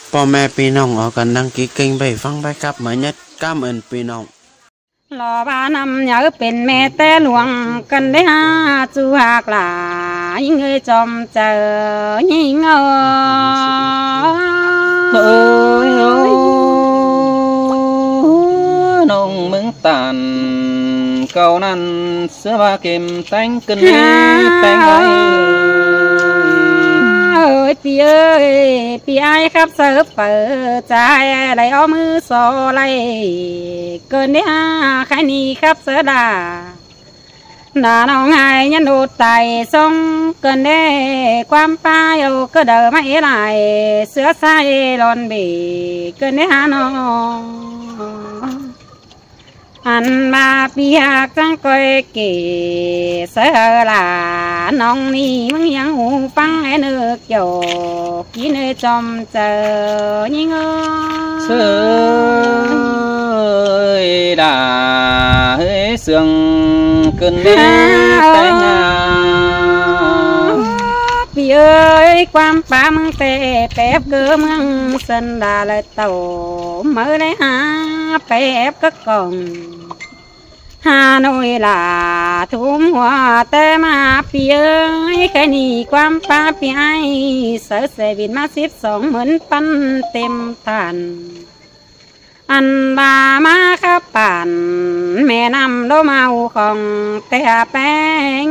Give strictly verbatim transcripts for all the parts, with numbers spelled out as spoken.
พ่อแม่พี่น้องởกันđăng ký kênh vềฟัง bài cáp mới nhất. Cảm ơn พี่น้องรอบ้านำอยากเป็นแม่แต่หลวงกันได้หาจูหากหลายิ่งเอ้ยจอมเจอยิ่งเอ้ยน้องมึงตันเก่านั้นเสื้อผ้าเก็มแต่งกันแต่งไว้เอ้ยพี่เอ้ยพี่ไอ้ครับเสิร์ฟเปิดใจไหลเอามือโซไหลเกินได้หาใครนี่ครับเสือดาหน้าน้องไห้ยันดูไตทรงเกินได้ความป้าอยู่ก็เดิมไม่ไหลเสือใส่หลอนบีเกินได้หาน้องอันมาปีหักจังก้อยเก๋เสือหลาน้องนี่มึงยังหูฟังไอ้เนื้อเกี่ยวกินเนื้อจอมเจอยิ่งเอ้ยเสือด่าเฮ้ยเสืองเกินได้แต่งงานพี่เอ้ยความป้ามึงเตะแป๊บเกือมึงสันดาเลยเต่าเมื่อได้หาแป๊บก็กล่องหาหน่อยล่ะทุ่มหัวแต่มาพี่เอ้ยแค่นี้ความป้าพี่ไอ้เสือเสบินมาสิบสองเหมือนปันเต็มทันอันบามาขับป่านแม่นำโลมาอูของแต่แป้ง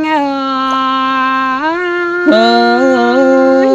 เอ้ย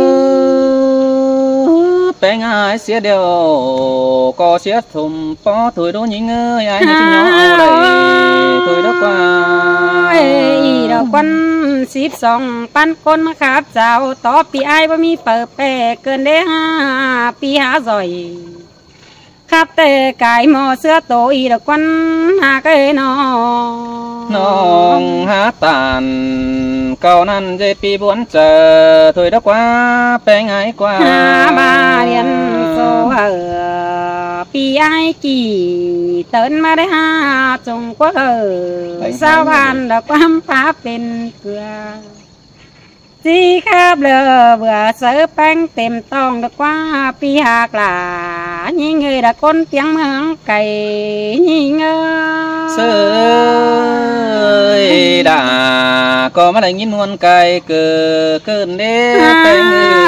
แป้งไอ้เสียเดียวก็เสียถุ่มป้อถุยโดนยิงเอ้ยไอ้ที่ย้อนเอาเลยถุยดอกกว่าอีดอกวันสิบสองปันคนครับเจ้าต่อปีไอ้บ่มีเปิดแปเกินได้ห้าปีหาจ่อยครับแต่กายหมอเสื้อโตอีดอกวันหาเกยนอน้องหาตานเก่านั้นใจปีบวนเจอถุยดอกกว่าแป้งไอ้กว่าหาบาเรียนโซเออปีไอ้กี่เตินมาได้ห้าจงกว่าเออสาวบ้านดอกความป้าเป็นเกลือจีครับเลอเบื่อเสือแป้งเต็มต้องดอกว่าปีหากหลายิ่งเงยดะคนเตียงเมืองไก่ยิ่งเงยเสือด่าก็มาได้ยินนวลไก่เกิดเกินเด้แป้ง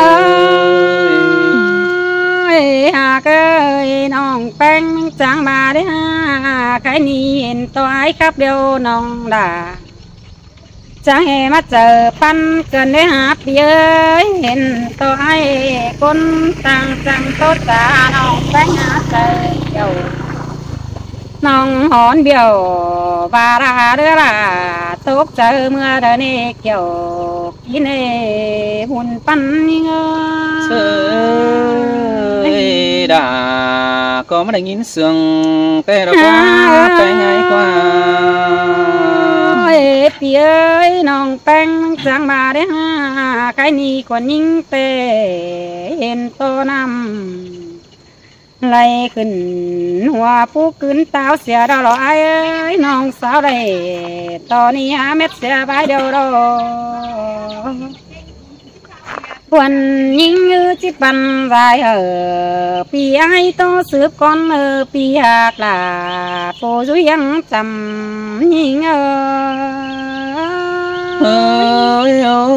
เอ้ยหากเอ้ยน้องแป้งจังมาได้ห้าใครนี่เห็นตัวไอ้ครับเดียวน้องด่าจะให้มาเจอปันเกินได้หาปีเอ้ยเห็นตัวไอ้คนต่างจังโตจ่าน้องแป้งหาเจอเดียวน้องหอนเบี้ยวบาราเรือละตกเจอเมื่อเดินเกี่ยวกินเอหุ่นปันยิ่งเอ้เสือด่าก็ไม่ได้ยินเสียงแต่เราว่าไปง่ายกว่าพี่เอ้ยน้องแป้งจังมาได้ห้าใครนี่คนยิ่งเตะเห็นโตน้ำไล่ขึ้นหัวผู้ขึ้นตาเสียดอกไอ้เอ้ยน้องสาวได้ตอนนี้หาเม็ดเสียใบเดียวดอกวันยิ่งยืดจิปันไรเออพี่ไอ้โตสืบก่อนเออพี่หากลาโปจุยังจำยิ่งเออเฮ้ยโอ้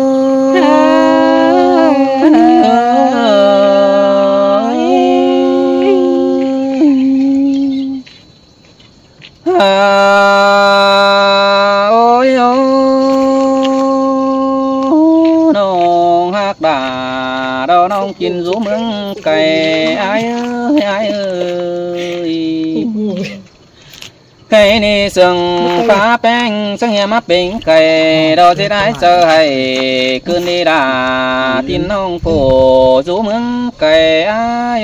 ยโอ้น้องฮักด่าเราน้องกินรูเมืองไก่ไอ้เอ้ยไอ้เอ้ย cái này sừng phá beng sang nhà mắt bình cây đó sẽ đái chờ hay cơn đi đà tin nông phủ rú mướn cây ai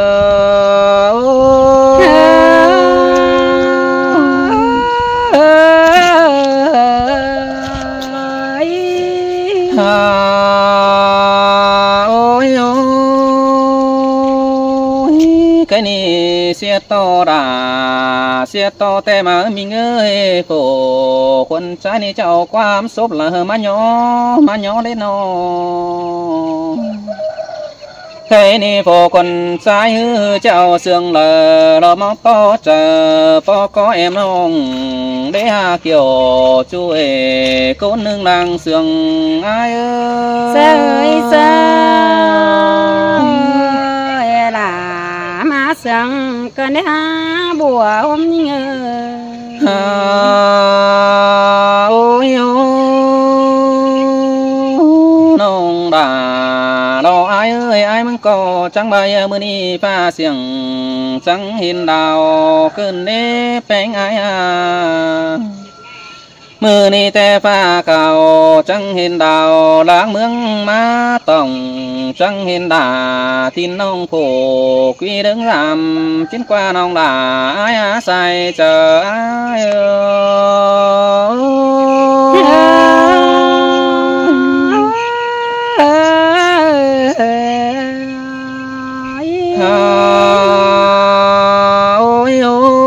cái này xe to đà xe to te mà mình ơi phổ quân trái này cháu qua sốp là má nhỏ má nhỏ lên nó cây ni phổ quần trái hư chào sương lờ lo móc po chờ po có em nông để hà kiểu chú ê cố nương làng sương ai ơi sơi sơi là má sương cần để hà bùa hôm nhớ ôi nông đà lo ai ơi ai mừng có chẳng bay mưa ni pha xiềng chẳng hiền đào cơn đế bánh ai à mưa ni te pha cầu chẳng hiền đào lãng mương má tổng chẳng hiền đà tin nông phổ quy đứng làm chiến qua nông đà ai á sai chờ ai ôi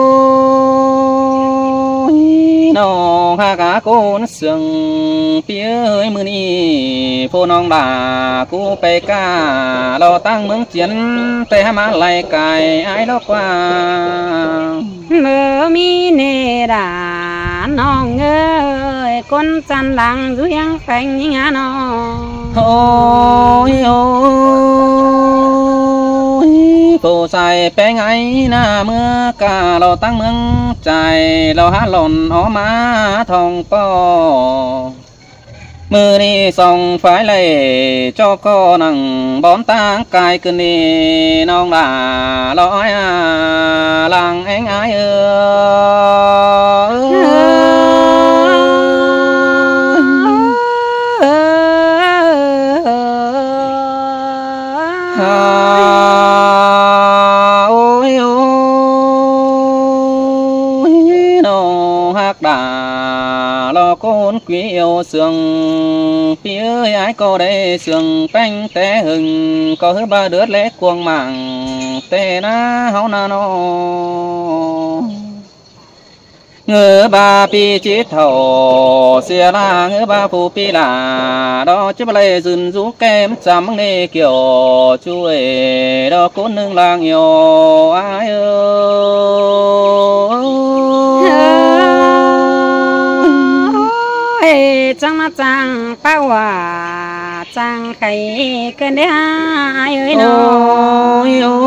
ôi nông ha cá côn sương phía hơi mưa ni phô nông đà cú pe ca lo tăng mướn chiến te má lại cài ai đó qua mơ mi nè đà nong ơi con chăn lăng du yang phanh như ngã nó ôi ôi phô sai pe ngay na mưa ca lo tăng mướn chạy lo há lòn ó má thòng po mưa đi xong phải lấy cho con nằng bón tang cài cơn đi nong đà lói à làng anh ai ơi ôi ôi nong hát đà lo con quý yêu sương phía ái cô đây sương bánh té hừng có hứa ba đứa lẽ cuồng mảng té na háo na no ngư ba pi chít thầu xia la ngư ba phu pi là đó chứ bà lê dừng rú kem chăm nê kiểu chuối đó cố nương làng nhiều ai ơi chẳng mà chẳng bao hòa chẳng khay cần để ai ơi nó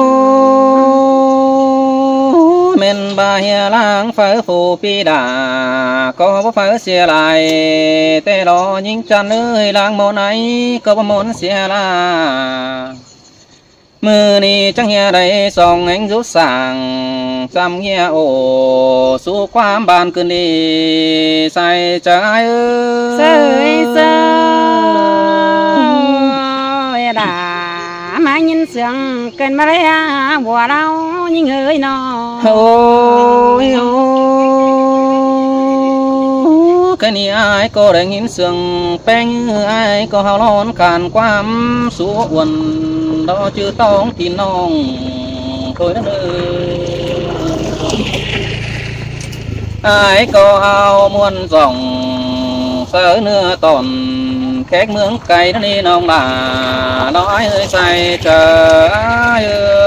men ba hia lang phở phù pi đà có bó phở xia lại tê lo những chân ơi lang môn ấy có bó môn xia la mưa ni chẳng hia đây song anh rút sàng chăm hia ổ su quam bàn cơn đi sai trái ơi sơi sơi đà má nhìn sương cần mà lấy à bùa đau những người nó ôi ôi cái này ai có đánh nhìn sương beng ai có hào lon càn quam số quần đó chưa tông thì nong thôi đó ơi ai có ao muôn dòng sớ nưa tòn khét mướn cây nó đi nông là nói hơi say chờ ai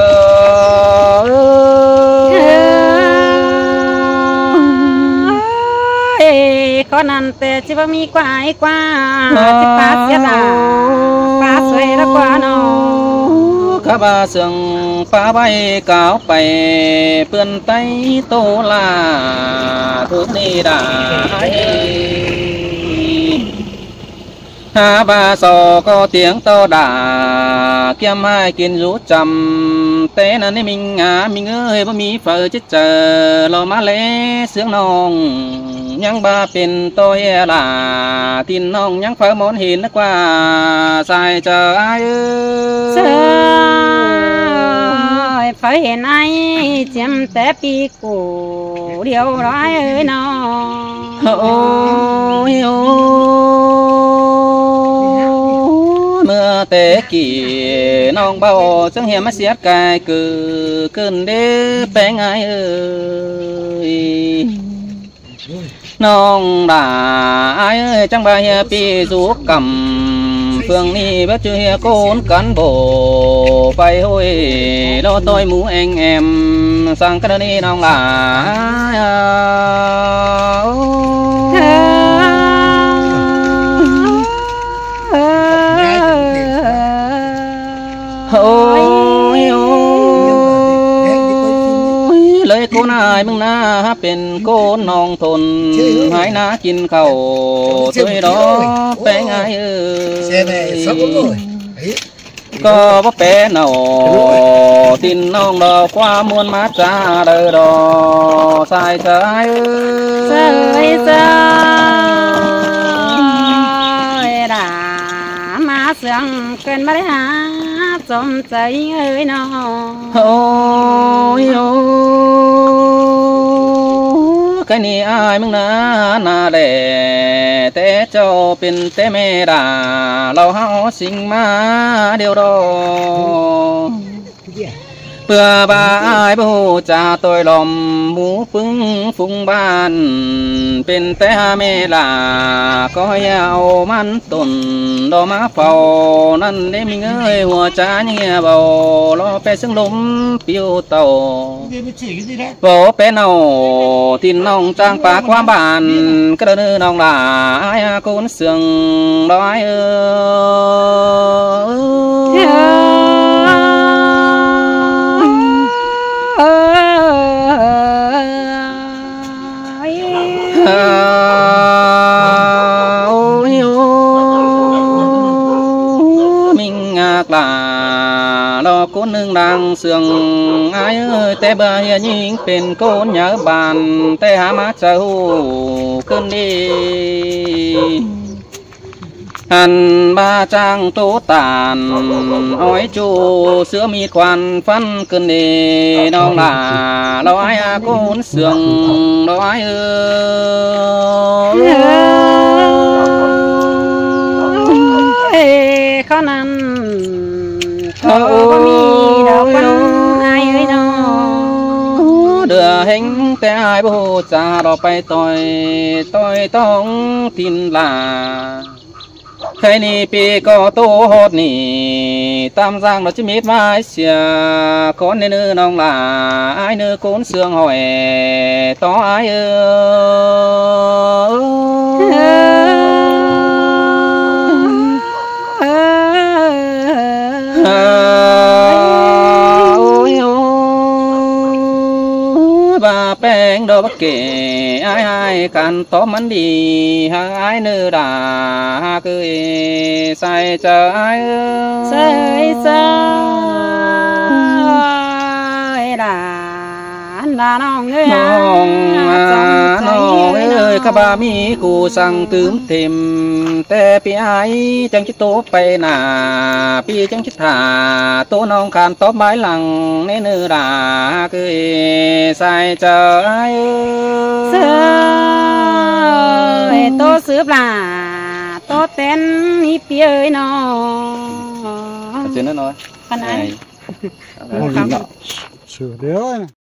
ơi con ăn tê chỉ có mi qua ai qua chỉ phá xe đà phá xuôi đã qua nó các bà sương phá bay cáo bay vươn tay tô là thuốc đi đã ha ba sò có tiếng to đà kiếm hai kiên rú trầm té là nên mình à mình ơi bố mi phở chết chờ lo má lẽ sướng nong nhang ba pin tôi là tin nong nhang phở món hiền nó qua sai chờ ai ơi phải hiện ai chém té pi cổ điều đó ai ơi nó ôi ôi mưa tế kỳ nong bao chẳng hiểm mắt xiết cài cừ cơn đế bé ai ơi nong đà ai ơi chẳng ba hiệp pi rú cầm phương ni bất chưa côn cán bộ bay hôi lo tôi mũ anh em sang cái đi nong là ôi lấy cô nai mừng naเป็นcô nong thôn hái na chín khẩu tôi đó bé ai ơi có bắp bé nào tin nong đò qua muôn mát ra đời đò sai trái sai sai đã má sương cơn má há trongใจơi nó ôi ôi cái này ai mừng na na để té cho pin té mê đà lâu hao sinh ma điều đó bữa ba ai bố cha tôi lòng mũ phưng phung ban bên té mê là có nhau man tồn đó má phòนั่นđể mình ơi hòa cha nghe bầu lo pe sương lúm piêu tàu bố pe nào tin nong trang phá qua bàn cái đó nong là ai cún sương đó ai là lo cố nương đang sương ai ơi té bờ hiền nhìnเป็นcố nhớ bàn té há má châu cơn đi hành ba trang tố tàn ói chu sữa mi quan phân cơn đi đó là lo ai côn sương đó ai ơi khó năn có mi đâu con ai ơi nó đưa hình té ai bố cha đó bay tôi tôiต้องtin là cái này pi có tô hốt nì tam giang nó chỉ mít mai xìa con nên nữ nong là ai nữ cốn xương hỏi to ai ơi bà bèn đồ bất kể ai ai can tó mắn đi hai ai nữ đà cười sai chờ ai sai sai đà là nó người à nó ơi các bà mi cô sang tướm thêm té pi ai chẳng chỉ tố bay nà pi chẳng chỉ thả tố nong can tó mái lằng nên nữ đà cười sai chờ ai ơi tô sướp là tô tên ý pi ơi nó chuyện đó nói con ấy sửa đéo